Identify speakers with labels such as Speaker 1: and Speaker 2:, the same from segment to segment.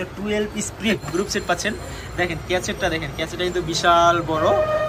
Speaker 1: কিন্তু 12 spirit group set পাচ্ছেন। দেখেন ক্যাসেটটা, দেখেন ক্যাসেটটা কিন্তু বিশাল বড়।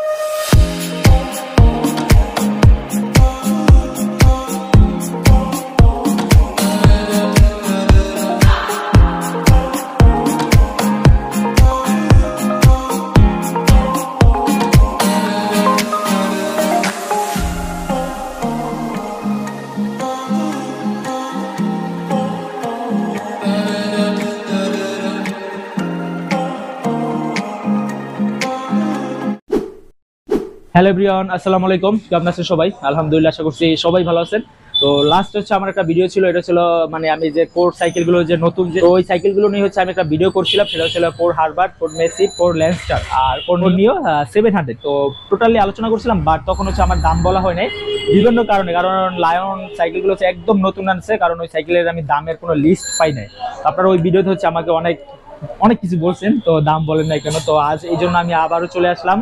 Speaker 2: হ্যালো এভরিওয়ান, আসসালামু আলাইকুম। কেমন আছেন সবাই? আলহামদুলিল্লাহ, আশা করছি সবাই ভালো আছেন। তো লাস্ট হচ্ছে আমার একটা ভিডিও ছিল, এটা ছিল মানে আমি যে কোর সাইকেলগুলো যে নতুন যে ওই সাইকেলগুলো নিয়ে হচ্ছে আমি একটা ভিডিও করছিলাম। সেটা ছিল Core Harbour, Core Messi, Core Lanstar আর কোর নিও 700। তো টোটালি আলোচনা করছিলাম, বাট তখন হচ্ছে আমার দাম বলা হয় নাই বিভিন্ন কারণে। কারণ লায়ন সাইকেলগুলো হচ্ছে একদম নতুন আনছে, কারণ ওই সাইকেলের আমি দামের কোনো লিস্ট পাই নাই। আপনারা ওই ভিডিওতে হচ্ছে আমাকে অনেক কিছু বলছেন, তো দাম বলেন নাই কেন। তো আজ এই জন্য আমি আবারও চলে আসলাম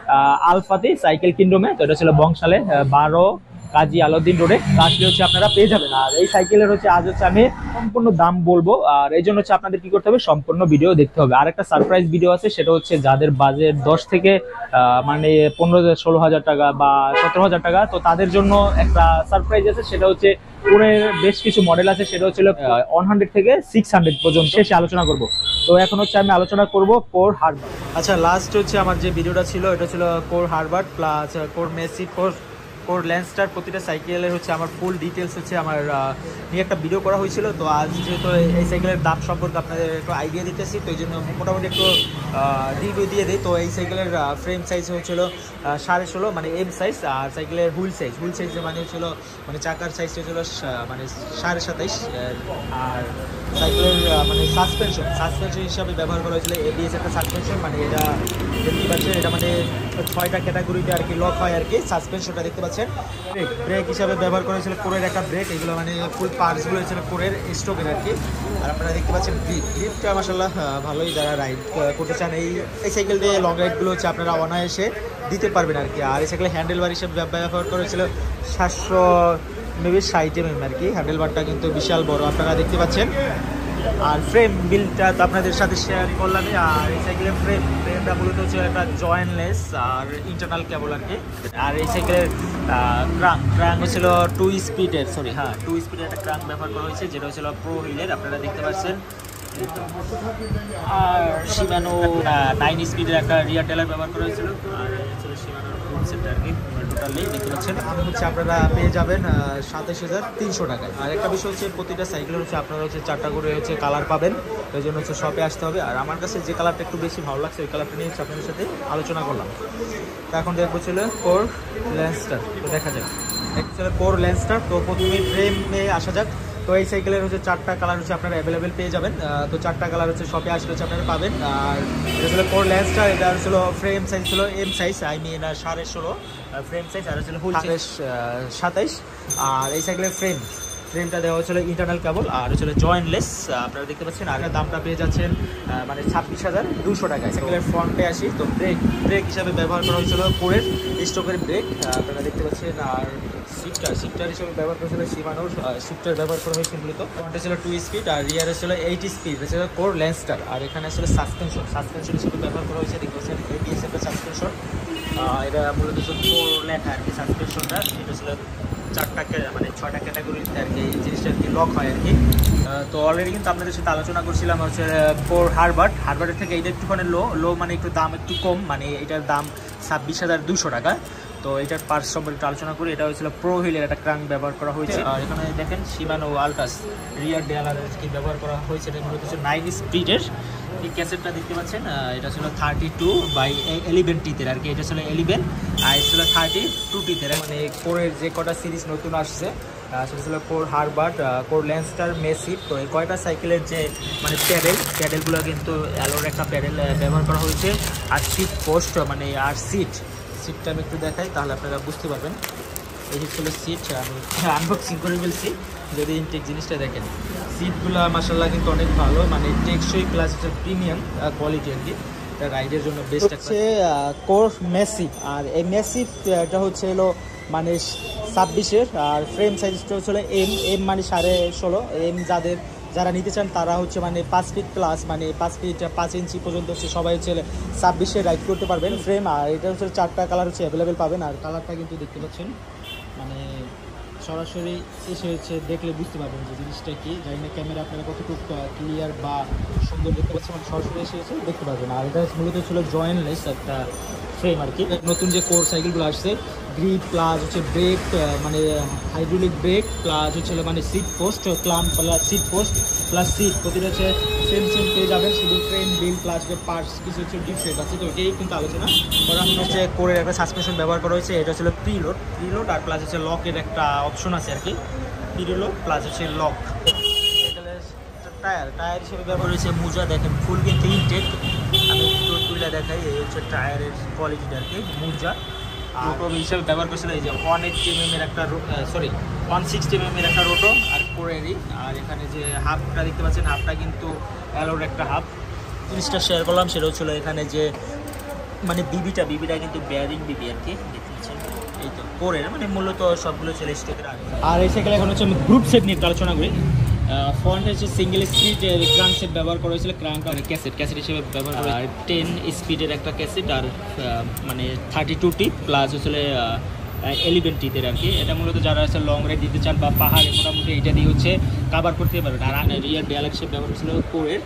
Speaker 2: আলফাতে সাইকেল কিংডমে। তো এটা ছিল বংশালে 12 কাজী আলাউদ্দিন রোডে। আসলে হচ্ছে আপনারা পেয়ে যাবেন। আর এই সাইকেলের হচ্ছে আজ হচ্ছে আমি সম্পূর্ণ দাম বলবো, আর এই জন্য হচ্ছে আপনাদের কি করতে হবে, সম্পূর্ণ ভিডিও দেখতে হবে। আর একটা সারপ্রাইজ ভিডিও আছে, সেটা হচ্ছে যাদের বাজেট 10 থেকে মানে 15-16 হাজার টাকা বা 17 হাজার টাকা, তো তাদের জন্য একটা সারপ্রাইজ আছে। সেটা হচ্ছে কোরের বেশ কিছু মডেল আছে, সেটা হচ্ছে 100 থেকে 600 পর্যন্ত শেষে আলোচনা করব। তো এখন হচ্ছে আমি আলোচনা করব কোর হারবার।
Speaker 1: আচ্ছা, লাস্ট হচ্ছে আমার যে ভিডিওটা ছিল, এটা ছিল Core Harbour plus Core Messi, Core Lanstar. প্রতিটা সাইকেলের হচ্ছে আমার ফুল ডিটেলস হচ্ছে আমার নিয়ে একটা ভিডিও করা হয়েছিল। তো আজ যেহেতু এই সাইকেলের দাম সম্পর্কে আপনাদের একটু আইডিয়া দিতেছি, তো এই জন্য মোটামুটি একটু রিভিউ দিয়ে দিই। তো এই সাইকেলের ফ্রেম সাইজ হচ্ছিল 16.5 মানে এম সাইজ, আর সাইকেলের হুইল সাইজ মানে হচ্ছিল মানে চাকার সাইজটা হচ্ছিল মানে 27.5। আর সাইকেলের মানে সাসপেনশন হিসাবে ব্যবহার করা হয়েছিল এবিএস একটা সাসপেনশন। মানে এটা দেখতে পাচ্ছেন, এটা মানে 6টা ক্যাটাগরিতে আর কি লক হয় আর কি সাসপেনশনটা দেখতে পাচ্ছেন। ব্রেক হিসাবে ব্যবহার করা হয়েছিল কোরের একটা ব্রেক, এগুলো মানে ফুল পার্টসগুলো হয়েছিল কোরের স্টকের আর কি। আর আপনারা দেখতে পাচ্ছেন গ্রিপটা মাশাআল্লাহ ভালোই, যারা রাইড করতে চান এই সাইকেল দিয়ে লং রাইডগুলো হচ্ছে আপনারা অনায়াসে দিতে পারবেন আর কি। আর এই সাইকেলে হ্যান্ডেল বার হিসেবে ব্যবহার করা হয়েছিল 760 mm আর কি। হ্যান্ডেল বারটা কিন্তু বিশাল বড়, আপনারা দেখতে পাচ্ছেন। আর ফ্রেম বিলটা তো আপনাদের সাথে শেয়ার করলামই। আর এই সাইকেলের ফ্রেমটা মূলত হচ্ছে একটা জয়েন্টলেস আর ইন্টারনাল কেবল আর কি। আর এই সাইকেলের ক্রাঙ্ক হচ্ছিল 2 স্পিডের একটা ক্রাঙ্ক ব্যবহার করা হয়েছে, যেটা হচ্ছিল প্রোহিলের, আপনারা দেখতে পাচ্ছেন। আর শিমানো 9 স্পিডের একটা রিয়ার টেলার ব্যবহার করা হয়েছিল। আর হচ্ছিল শিমানোর গ্রুপ সেট আর কি। টোটালি দেখতে পাচ্ছেন দাম হচ্ছে আপনারা পেয়ে যাবেন 27,300 টাকায়। আর একটা বিষয় হচ্ছে প্রতিটা সাইকেলের হচ্ছে আপনারা হচ্ছে 4টা করে হচ্ছে কালার পাবেন, ওই জন্য হচ্ছে শপে আসতে হবে। আর আমার কাছে যে কালারটা একটু বেশি ভালো লাগছে, ওই কালারটা নিয়ে হচ্ছে আপনাদের সাথে আলোচনা করলাম। তো এখন দেখবো ছিল কোর ল্যান্স্টার। তো দেখা যাক ছিল কোর ল্যান্স্টার। তো প্রথমে ফ্রেমে আসা যাক। তো এই সাইকেলের হচ্ছে 4টা কালার হচ্ছে আপনারা অ্যাভেলেবেল পেয়ে যাবেন। তো 4টা কালার হচ্ছে শপে আসলে হচ্ছে আপনারা পাবেন। আর এটা ছিল কোর ল্যান্স্টার, এটা ছিল ফ্রেম সাইজ ছিল M size, I mean 16.5 frame size, আর ছিল হুইল সাইজ 27। আর এই সাইকেলের ফ্রেমটা দেওয়া হচ্ছিল ইন্টারনাল কেবল, আর হচ্ছিল জয়েন্টলেস, আপনারা দেখতে পাচ্ছেন। আর দামটা পেয়ে যাচ্ছেন মানে 26,200 টাকায়। সাইকেলের ফ্রন্টে আসি, তো ব্রেক হিসাবে ব্যবহার করা হয়েছিল কোরের স্টকের ব্রেক, আপনারা দেখতে পাচ্ছেন। আর শিফটার হিসেবে ব্যবহার করেছিল শিমানোর শিফটার ব্যবহার করা হয়েছিল মূলত। ফ্রন্টে ছিল 2 স্পিড আর রিয়ারে ছিল 8 স্পিড, এটা ছিল কোর ল্যান্স্টার। আর এখানে আসলে সাসপেনশন হিসেবে ব্যবহার করা হয়েছে, দেখতে পাচ্ছেন এবিএস একটা সাসপেনশন। এটা মূলত কোর লেখা আর কি সাসপেনশনটা। এটা ছিল 6টা ক্যাটাগরিতে আর কি এই জিনিসটা আর কি লক হয় আর কি। তো অলরেডি কিন্তু আপনাদের সাথে আলোচনা করছিলাম হচ্ছে কোর হারবারের থেকে এটা একটুখানি লো মানে একটু দাম একটু কম, মানে এটার দাম 26,200 টাকা। তো এটার পার্টস সম্পর্কে আলোচনা করি। এটা হচ্ছিল প্রোহিলের একটা ক্রাঙ্ক ব্যবহার করা হয়েছে। আর এখানে দেখেন শিমানো আলটাস রিয়ার ডেলার কি ব্যবহার করা হয়েছে, এটা মূলত হচ্ছে 9 স্পিডের। এই ক্যাসেটটা দেখতে পাচ্ছেন, এটা ছিল 32/11 টিথের আর কি। এটা ছিল 11 আর এটা ছিল 32 টিথের। মানে কোরের যে কটা সিরিজ নতুন আসছে সেটা ছিল Core Harbour, Core Lancaster, Messi. তো এই কয়টা সাইকেলের যে মানে প্যাডেলগুলো কিন্তু অ্যালোর একটা প্যাডেল ব্যবহার করা হয়েছে। আর সিট পোস্ট মানে আর সিটটা আমি একটু দেখাই, তাহলে আপনারা বুঝতে পারবেন। এই যে ছিল সিট, আমি আনবক্সিং করে ফেলছি। যদি ইনটেক জিনিসটা দেখেন, সিটগুলো মাশাআল্লাহ কিন্তু অনেক ভালো, মানে টেকসই প্লাস হচ্ছে প্রিমিয়াম কোয়ালিটি আর কি। এটা রাইডের জন্য বেস্ট হচ্ছে কোর মেসি। আর এই মেসি এটা হচ্ছে হলো মানে 26-এর। আর ফ্রেম সাইজটা হচ্ছিল এম মানে 16.5 এম, যাদের যারা নিতে চান তারা হচ্ছে মানে 5 ফিট প্লাস মানে 5 ফিট 5 ইঞ্চি পর্যন্ত হচ্ছে সবাই হচ্ছে 26-এ রাইড করতে পারবেন ফ্রেম। আর এটা হচ্ছে 4টা কালার হচ্ছে অ্যাভেলেবেল পাবেন। আর কালারটা কিন্তু দেখতে পাচ্ছেন মানে সরাসরি এসে হচ্ছে দেখলে বুঝতে পারবেন যে জিনিসটা কি। জানি না ক্যামেরা আপনারা কতটুকু ক্লিয়ার বা সুন্দর দেখতে পাচ্ছেন, মানে সরাসরি এসে দেখতে পারবেন। আর এটা মূলত ছিল জয়েন্টলেস একটা ফ্রেম আর কি। নতুন যে কোর সাইকেলগুলো আসছে গ্রিপ প্লাস হচ্ছে ব্রেক মানে হাইড্রোলিক ব্রেক প্লাস হচ্ছে মানে seat post clamp plus seat post plus seat প্রতিটা হচ্ছে সেম পেয়ে যাবেন। শুধু ফ্রেম বিল প্লাস পার্টস কিছু হচ্ছে ডিফারেন্ট আছে, তো এটাই কিন্তু আলোচনা করা হচ্ছে। কোরের একটা সাসপেনশন ব্যবহার করা হয়েছে, এটা হচ্ছে প্রিলোড আর প্লাস হচ্ছে লকের একটা অপশন আছে আর কি, প্রিলোড প্লাস হচ্ছে লক। টায়ার হিসেবে ব্যবহার হয়েছে মুজা, দেখেন ফুল কিন্তু ইনটেক। আমি একটু তুলে দেখাই, এই হচ্ছে টায়ারের কোয়ালিটিটা আর কি মুজা। রোটো হিসেবে ব্যবহার করছিল এই যে 180 mm এর একটা 160 mm এর একটা রোটো আর কোরেরই। আর এখানে যে হাফটা দেখতে পাচ্ছেন, হাফটা কিন্তু অ্যালোর একটা হাফ। জিনিসটা শেয়ার করলাম সেটা হচ্ছিল এখানে যে মানে বিবিটা কিন্তু বেয়ারিং বিবি আর কি, দেখতে পাচ্ছেন এই তো কোরের, মানে মূলত সবগুলো ছিল স্টকের। আর এই সাইকেল এখন হচ্ছে আমি গ্রুপ সেট নিয়ে আলোচনা করি। ফ্রন্ট হচ্ছে সিঙ্গেল স্পিড ক্রাঙ্ক সেট ব্যবহার করা হয়েছিল, ক্রাঙ্ক আর ক্যাসেট হিসেবে ব্যবহার করা হয়। 10 স্পিডের একটা ক্যাসেট আর মানে 32T প্লাস হচ্ছে 11T-তে আর কি। এটা মূলত যারা হচ্ছে লং রাইড দিতে চান বা পাহাড়ে মোটামুটি এটা দিয়ে হচ্ছে কাভার করতে পারবেন। আর রিয়ার ডিয়াল হিসেবে ব্যবহার করেছিল কোরের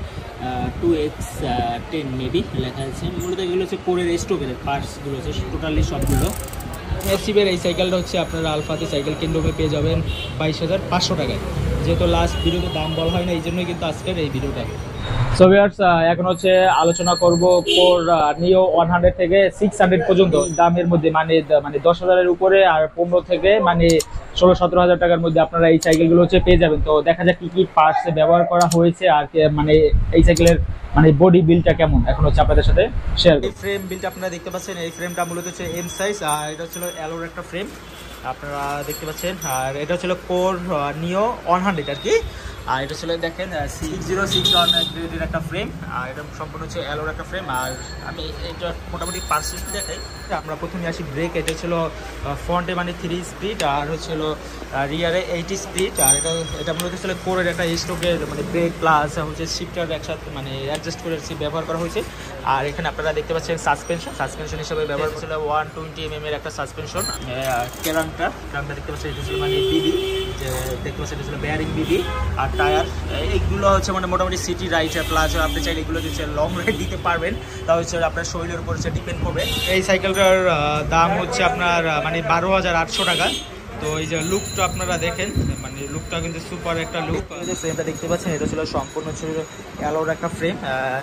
Speaker 1: 2X10 মেবি লেখা আছে। মূলত এগুলো হচ্ছে কোরের স্টোভের পার্টসগুলো হচ্ছে টোটালি সবগুলো। এসিবের এই সাইকেলটা হচ্ছে আপনারা আলফাতে সাইকেল কেন্দ্রমে পেয়ে যাবেন 22,500 টাকায়। যেহেতু লাস্ট ভিডিওতে দাম বলা হয় না, এই জন্যই কিন্তু আজকের এই ভিডিওটা।
Speaker 2: সো ভিউয়ার্স, এখন হচ্ছে আলোচনা করব কোর নিও 100 থেকে 600 পর্যন্ত দামের মধ্যে, মানে 10,000-এর উপরে আর 15 থেকে মানে 16-17 হাজার টাকার মধ্যে আপনারা এই সাইকেলগুলো হচ্ছে পেয়ে যাবেন। তো দেখা যাক কি পার্টস ব্যবহার করা হয়েছে আর মানে এই সাইকেলের মানে বডি বিলটা কেমন এখন হচ্ছে আপনাদের সাথে শেয়ার করব।
Speaker 1: এই ফ্রেম বিলটা আপনারা দেখতে পাচ্ছেন, এই ফ্রেমটা মূলত হচ্ছে এম সাইজ আর এটা হচ্ছে অ্যালোর একটা ফ্রেম আপনারা দেখতে পাচ্ছেন। আর এটা হচ্ছে কোর নিও 100 আর কি। আর এটা ছিল দেখেন 6061 গ্রেডের একটা ফ্রেম, আর এটা সম্পূর্ণ হচ্ছে অ্যালোর একটা ফ্রেম। আর আমি এটা মোটামুটি পার্সেন্ট দেখাই। আমরা প্রথমে আসি ব্রেক, এটা ছিল ফ্রন্টে মানে 3 স্পিড আর হচ্ছিল রিয়ারে 80 স্পিড। আর এটা মূলত ছিল কোরের একটা স্টোকের মানে ব্রেক প্লাস হচ্ছে শিফটার একসাথে মানে অ্যাডজাস্ট করে ব্যবহার করা হয়েছে। আর এখানে আপনারা দেখতে পাচ্ছেন সাসপেনশন হিসেবে ব্যবহার করেছিল 120 mm এর একটা সাসপেনশন। ক্রাঙ্কটা দেখতে পাচ্ছেন, এটা ছিল মানে বিবি, যে দেখতে পাচ্ছেন এটা ছিল বেয়ারিং বিবি। আর টায়ার এইগুলো হচ্ছে মানে মোটামুটি সিটি রাইড প্লাস আপনি চাইলে এগুলো হচ্ছে লং রাইড দিতে পারবেন, তা হচ্ছে আপনার শরীরের উপর হচ্ছে ডিপেন্ড করবে। এই সাইকেলটার দাম হচ্ছে আপনার মানে 12,800 টাকা। তো এই যে লুকটা আপনারা দেখেন, মানে লুকটা কিন্তু সুপার একটা লুক। এই যে ফ্রেমটা দেখতে পাচ্ছেন, এটা ছিল সম্পূর্ণ ছিল অ্যালোর একটা ফ্রেম,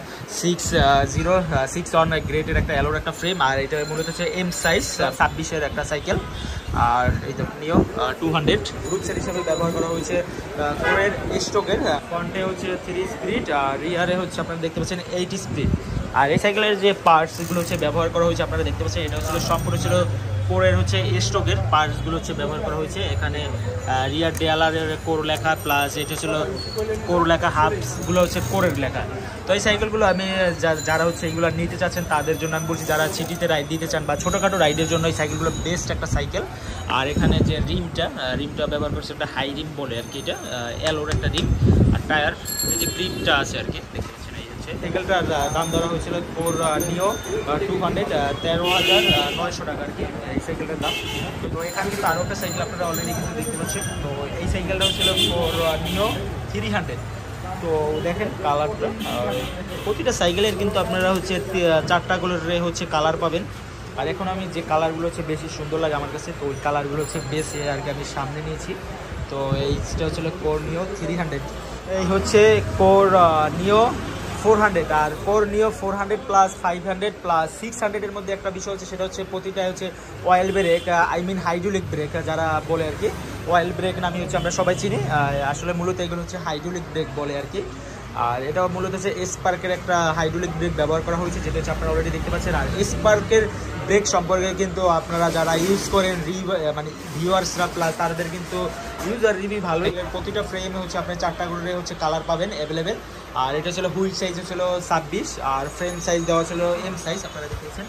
Speaker 1: 6061 গ্রেডের একটা অ্যালোর একটা ফ্রেম। আর এটা মূলত হচ্ছে এম সাইজ 26-এর একটা সাইকেল। আর এই যে নিও 200 গ্রুপ সেট হিসেবে ব্যবহার করা হয়েছে কোরের স্টোকের। ফ্রন্টে হচ্ছে 3 স্পিড আর রিয়ারে হচ্ছে আপনারা দেখতে পাচ্ছেন 80 স্পিড। আর এই সাইকেলের যে পার্টসগুলো হচ্ছে ব্যবহার করা হয়েছে আপনারা দেখতে পাচ্ছেন, এটা হচ্ছে সম্পূর্ণ ছিল কোরের হচ্ছে স্টোকের পার্টসগুলো হচ্ছে ব্যবহার করা হয়েছে। এখানে রিয়ার ডেলারের কোর লেখা প্লাস এটা ছিল কোর লেখা, হাফসগুলো হচ্ছে কোরের লেখা। তো এই সাইকেলগুলো আমি যারা হচ্ছে এগুলো নিতে চাচ্ছেন তাদের জন্য আমি বলছি, যারা সিটিতে রাইড দিতে চান বা ছোটোখাটো রাইডের জন্য এই সাইকেলগুলো বেস্ট একটা সাইকেল। আর এখানে যে রিমটা ব্যবহার করছে একটা হাই রিম বলে আর কি, এটা অ্যালোর একটা রিম। আর টায়ার এই যে গ্রিপটা আছে আর কি, দেখতে পাচ্ছেন। এই হচ্ছে সাইকেলটার দাম ধরা হয়েছিল কোর নিও 200 13,900 টাকা আর কি এই সাইকেলটার দাম। তো এখানে কিন্তু আরও একটা সাইকেল আপনারা অলরেডি কিন্তু দেখতে পাচ্ছেন। তো এই সাইকেলটা হচ্ছিল কোর নিও 300। তো দেখেন কালারটা, প্রতিটা সাইকেলের কিন্তু আপনারা হচ্ছে 4টা করে হচ্ছে কালার পাবেন। আর এখন আমি যে কালারগুলো হচ্ছে বেশি সুন্দর লাগে আমার কাছে, তো ওই কালারগুলো হচ্ছে বেশি আর কি আমি সামনে নিয়েছি। তো এইটা হচ্ছিল কোর নিও 300, এই হচ্ছে কোর নিও 400। আর কোর নিও 400 প্লাস 500 প্লাস 600-এর মধ্যে একটা বিষয় হচ্ছে, সেটা হচ্ছে প্রতিটাই হচ্ছে অয়েল ব্রেক, হাইড্রোলিক ব্রেক যারা বলে আর কি। অয়েল ব্রেক নামে হচ্ছে আমরা সবাই চিনি, আসলে মূলত এগুলো হচ্ছে হাইড্রোলিক ব্রেক বলে আর কি। আর এটা মূলত হচ্ছে স্পার্কের একটা হাইড্রোলিক ব্রেক ব্যবহার করা হয়েছে, যেটা হচ্ছে আপনারা অলরেডি দেখতে পাচ্ছেন। আর স্পার্কের ব্রেক সম্পর্কে কিন্তু আপনারা যারা ইউজ করেন মানে ভিউয়ার্সরা প্লাস তাদের কিন্তু ইউজার রিভিউ ভালো। প্রতিটা ফ্রেমে হচ্ছে আপনার 4টা করে হচ্ছে কালার পাবেন অ্যাভেলেবেল। আর এটা ছিল হুইল সাইজ ছিল 26 আর ফ্রেম সাইজ দেওয়া ছিল এম সাইজ, আপনারা দেখতেছেন।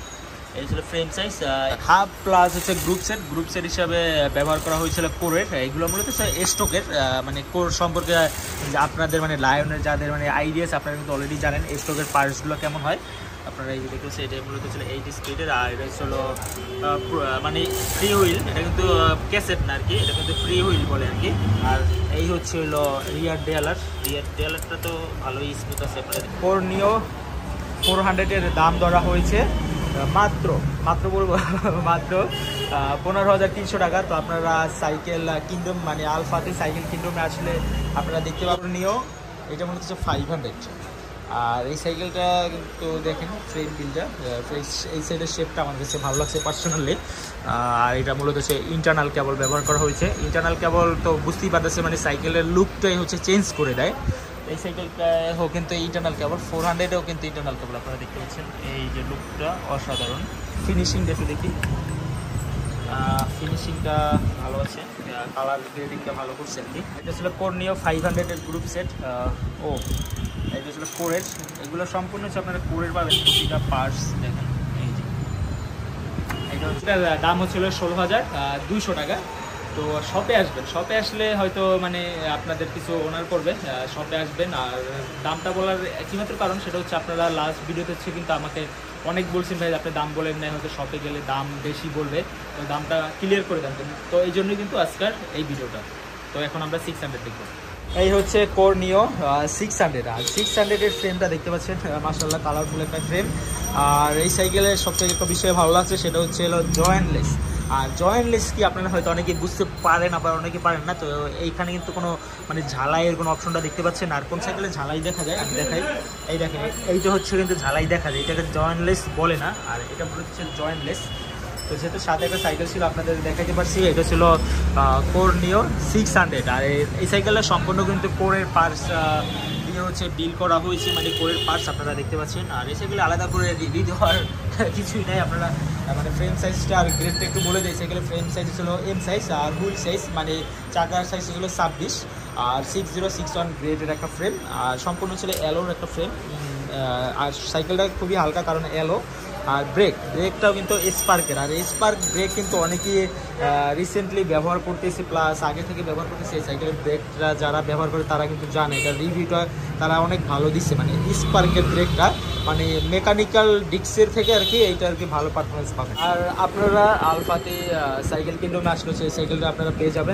Speaker 1: এই ছিল ফ্রেম সাইজ হাফ প্লাস হচ্ছে গ্রুপ সেট হিসাবে ব্যবহার করা হয়েছিল কোরের। এগুলো মূলত স্টকের মানে কোর সম্পর্কে আপনাদের মানে লায়নের যাদের মানে আইডিয়াস আপনারা কিন্তু অলরেডি জানেন স্টকের পার্টসগুলো কেমন হয়। আপনারা এই যে দেখতেছেন এটা মূলত ছিল 80 স্পিডের, আর এটা ছিল মানে ফ্রি হুইল। এটা কিন্তু ক্যাসেট না আর কি, এটা কিন্তু ফ্রি হুইল বলে আর কি। আর এই হচ্ছে হলো রিয়ার ডেয়ালারটা তো ভালোই স্মুথ আছে। আপনাদের কর্নিও 400-এর দাম ধরা হয়েছে মাত্র বলবো মাত্র 15,300 টাকা। তো আপনারা সাইকেল কিংডম মানে আলফাতে সাইকেল কিংডমে আসলে আপনারা দেখতে পাবেন নিও এটা মনে হচ্ছে 500। আর এই সাইকেলটা কিন্তু দেখেন ফ্রেম বিলটা, এই সাইডের শেপটা আমার কাছে ভালো লাগছে পার্সোনালি। আর এটা মূলত হচ্ছে ইন্টারনাল কেবল ব্যবহার করা হয়েছে। ইন্টারনাল কেবল তো বুঝতেই পারতেছে মানে সাইকেলের লুকটাই হচ্ছে চেঞ্জ করে দেয়। এই সাইকেলটাও কিন্তু ইন্টারনাল কেবল, 400-এও কিন্তু ইন্টারনাল কেবল আপনারা দেখতে পাচ্ছেন। এই যে লুকটা অসাধারণ, ফিনিশিংটা একটু দেখি, ফিনিশিংটা ভালো আছে, কালার গ্রেডিংটা ভালো করছে আর কি। এটা ছিল কর্নিও 500-এর গ্রুপ সেট। এটা ছিল কোরের, এগুলো সম্পূর্ণ হচ্ছে আপনারা কোরের পাবেন প্রতিটা পার্টস। দেখেন এই যে এটা হচ্ছে দাম হচ্ছিল 16,200 টাকা। তো শপে আসবেন, শপে আসলে হয়তো মানে আপনাদের কিছু ওনার করবে, শপে আসবেন। আর দামটা বলার একমাত্র কারণ সেটা হচ্ছে আপনারা লাস্ট ভিডিওতে হচ্ছে কিন্তু আমাকে অনেক বলছেন ভাই আপনি দাম বলেন না, হয়তো শপে গেলে দাম বেশি বলবে, তো দামটা ক্লিয়ার করে দেন। তো এই জন্যই কিন্তু আজকের এই ভিডিওটা। তো এখন আমরা 600 দেখব। এই হচ্ছে কর্নিও 600, আর 600-এর ফ্রেমটা দেখতে পাচ্ছেন মাশাআল্লাহ কালারফুল একটা ফ্রেম। আর এই সাইকেলের সবথেকে একটা বিষয় ভালো লাগছে সেটা হচ্ছে হলো জয়েন্টলেস। আর জয়েন্টলেস কি আপনারা হয়তো অনেকে বুঝতে পারেন আবার অনেকে পারেন না। তো এইখানে কিন্তু কোনো মানে ঝালাইয়ের কোনো অপশনটা দেখতে পাচ্ছেন। আর কোন সাইকেলে ঝালাই দেখা যায় আমি দেখাই, এই দেখেন এইটা হচ্ছে কিন্তু ঝালাই দেখা যায়, এটাকে জয়েন্টলেস বলে না। আর এটা বলে হচ্ছে জয়েন্টলেস। তো যেহেতু সাথে একটা সাইকেল ছিল আপনাদের দেখাতে পারছি, এটা ছিল কর্নিও 600। আর এই সাইকেলটা সম্পূর্ণ কিন্তু কোরের পার্টস দিয়ে হচ্ছে ডিল করা হয়েছে, মানে কোরের পার্টস আপনারা দেখতে পাচ্ছেন। আর এই সাইকেলে আলাদা করে রিভিউ দেওয়ার কিছুই নাই। আপনারা মানে ফ্রেম সাইজটা আর গ্রেডটা একটু বলে দেয়। সাইকেলের ফ্রেম সাইজ ছিল এম সাইজ, আর হুইল সাইজ মানে চাকার সাইজ ছিল 26, আর 6061 গ্রেডের একটা ফ্রেম। আর সম্পূর্ণ ছিল এলোর একটা ফ্রেম। আর সাইকেলটা খুবই হালকা কারণ এলো। আর ব্রেকটাও কিন্তু স্পার্কের। আর স্পার্ক ব্রেক কিন্তু অনেকেই রিসেন্টলি ব্যবহার করতেছে, প্লাস আগে থেকে ব্যবহার করতেছে। এই সাইকেলের ব্রেকটা যারা ব্যবহার করে তারা কিন্তু জানে এটা রিভিউটা তারা অনেক ভালো দিচ্ছে। মানে স্পার্কের ব্রেকটা মানে মেকানিক্যাল ডিস্কের থেকে আর কি এইটা আর কি ভালো পারফরমেন্স পাবেন। আর আপনারা আলফাতে সাইকেল কিংডমে আসলে সেই সাইকেলটা আপনারা পেয়ে যাবেন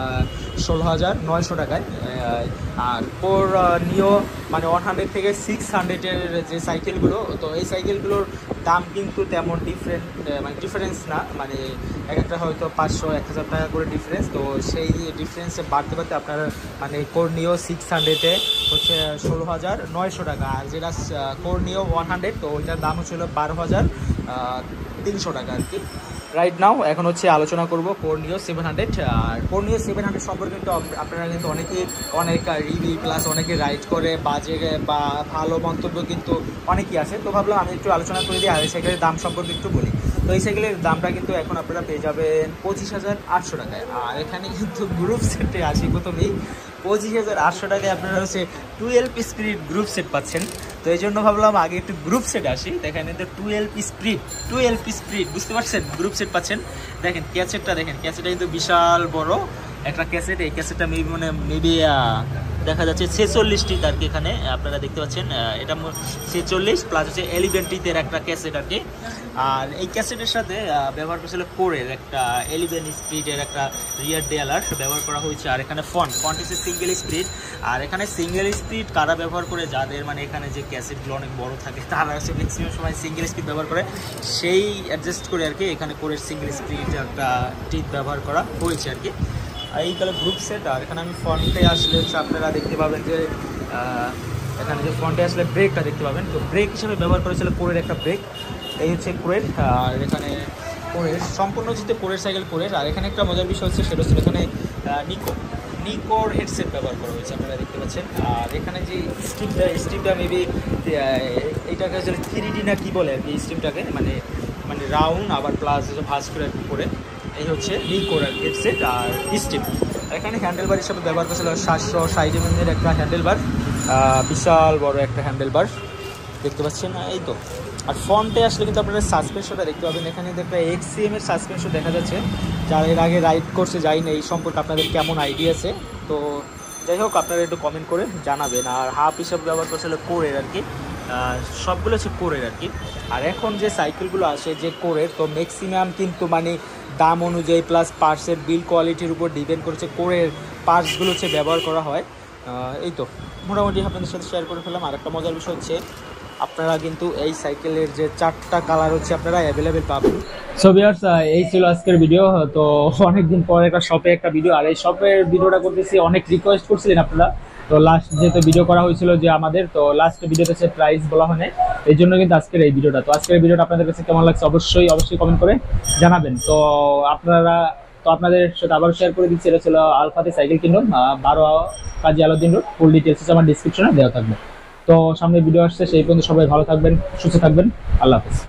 Speaker 1: 16,900 টাকায়। আর নিও মানে 100 থেকে 600-এর যে সাইকেলগুলো, তো এই সাইকেলগুলোর দাম কিন্তু তেমন ডিফারেন্স না, মানে একটা হয়তো 500-1000 টাকা করে ডিফারেন্স। তো সেই ডিফারেন্সে বাড়তে আপনারা মানে কর্নিও 600-এ হচ্ছে 16,900 টাকা। আর যেটা কর্নিও 100 তো ওইটার দাম হচ্ছিল 12,300 টাকা আর কি রাইট নাও। এখন হচ্ছে আলোচনা করব কর্নিও 700। আর কর্নিও 700 সম্পর্কে কিন্তু আপনারা কিন্তু অনেক রিভিউ প্লাস অনেকে রাইড করে বাজে বা ভালো মন্তব্য কিন্তু অনেকেই আছে। তো ভাবলাম আমি একটু আলোচনা করে দিই আর এই সাইকেলের দাম সম্পর্কে একটু বলি। তো এই সাইকেলের দামটা কিন্তু এখন আপনারা পেয়ে যাবেন 25,800 টাকায়। আর এখানে কিন্তু গ্রুপ সেটে আসি প্রথমেই 25,800 টাকায় আপনারা হচ্ছে 12 পিস স্পিড গ্রুপ সেট পাচ্ছেন। তো এই জন্য ভাবলাম আগে একটু গ্রুপ সেট আসি। দেখেন কিন্তু 12 পিস স্পিড বুঝতে পারছেন গ্রুপ সেট পাচ্ছেন। দেখেন ক্যাসেটটা দেখেন, ক্যাসেটটা কিন্তু বিশাল বড় একটা ক্যাসেট। এই ক্যাসেটটা মেবি দেখা যাচ্ছে 46টি আর কি এখানে আপনারা দেখতে পাচ্ছেন। এটা 46 প্লাস হচ্ছে 11 টিতের একটা ক্যাসেট আর কি। আর এই ক্যাসেটের সাথে ব্যবহার করেছিল কোরের একটা 11 স্পিডের একটা রিয়ার ডেয়ালার ব্যবহার করা হয়েছে। আর এখানে ফন্ট হচ্ছে সিঙ্গেল স্পিড। আর এখানে সিঙ্গেল স্পিড কারা ব্যবহার করে, যাদের মানে এখানে যে ক্যাসেটগুলো অনেক বড় থাকে তারা হচ্ছে ম্যাক্সিমাম সময় সিঙ্গেল স্পিড ব্যবহার করে, সেই অ্যাডজাস্ট করে আর কি এখানে কোরের সিঙ্গেল স্পিড একটা টিপ ব্যবহার করা হয়েছে আর কি। এই তাহলে গ্রুপ সেট। আর এখানে আমি ফ্রন্টে আসলে হচ্ছে আপনারা দেখতে পাবেন যে এখানে যে ফ্রন্টে আসলে ব্রেকটা দেখতে পাবেন। তো ব্রেক হিসেবে ব্যবহার করেছিল কোরের একটা ব্রেক, এই হচ্ছে কোরের। আর এখানে কোরের সম্পূর্ণ যেতে কোরের সাইকেল কোরের। আর এখানে একটা মজার বিষয় হচ্ছে সেটা হচ্ছে এখানে নিকোর হেডসেট ব্যবহার করা হয়েছে আপনারা দেখতে পাচ্ছেন। আর এখানে যে স্ট্রিপটা মেবি এইটাকে আসলে 3D না কি বলে আর কি স্ট্রিপটাকে, মানে রাউন্ড আবার প্লাস ভাঁজ করে করে এই হচ্ছে নিকোর হেডসেট আর স্ট্রিপ। এখানে হ্যান্ডেলবার হিসাবে ব্যবহার করেছিল 760 mm একটা হ্যান্ডেলবার, বিশাল বড় একটা হ্যান্ডেলবার। দেখতে পাচ্ছেন এই তো। আর ফ্রন্টে আসলে কিন্তু আপনারা সাসপেনশনটা দেখতে পাবেন, এখানে একটা এক্সিএম এর সাসপেনশন দেখা যাচ্ছে। যারা এর আগে রাইড করছে যাই না, এই সম্পর্কে আপনাদের কেমন আইডিয়া আছে তো যাই হোক আপনারা একটু কমেন্ট করে জানাবেন। আর হাফ হিসাবে ব্যবহার করছে হলো কোরের আর কি, সবগুলো হচ্ছে কোরের আর কি। আর এখন যে সাইকেলগুলো আসে যে কোরের, তো ম্যাক্সিমাম কিন্তু মানে দাম অনুযায়ী প্লাস পার্টসের বিল কোয়ালিটির উপর ডিপেন্ড করেছে কোরের পার্টসগুলো হচ্ছে ব্যবহার করা হয়। এই তো মোটামুটি আপনাদের সাথে শেয়ার করে ফেললাম। আর একটা মজার বিষয় হচ্ছে আপনারা কিন্তু এই সাইকেলের যে 4টা কালার হচ্ছে আপনারা অ্যাভেলেবেল পাবেন।
Speaker 2: সো ভিউয়ার্স, এই ছিল আজকের ভিডিও। তো অনেকদিন পর একটা শপে একটা ভিডিও, আর এই শপের ভিডিওটা করতেছি, অনেক রিকোয়েস্ট করছিলেন আপনারা। তো লাস্ট যেহেতু ভিডিও করা হয়েছিল যে আমাদের, তো লাস্ট ভিডিওতে হচ্ছে প্রাইস বলা হয় না, এই জন্য কিন্তু আজকের এই ভিডিওটা। তো আজকের ভিডিওটা আপনাদের কাছে কেমন লাগছে অবশ্যই কমেন্ট করে জানাবেন। তো আপনাদের সাথে আবার শেয়ার করে দিচ্ছি, এটা ছিল আলফাতে সাইকেল কিনুন, 12 Kazi Alauddin road. Full details আমার ডিসক্রিপশনে দেওয়া থাকবে। তো সামনে ভিডিও আসছে, সেই পর্যন্ত সবাই ভালো থাকবেন, সুস্থ থাকবেন। আল্লাহ হাফেজ।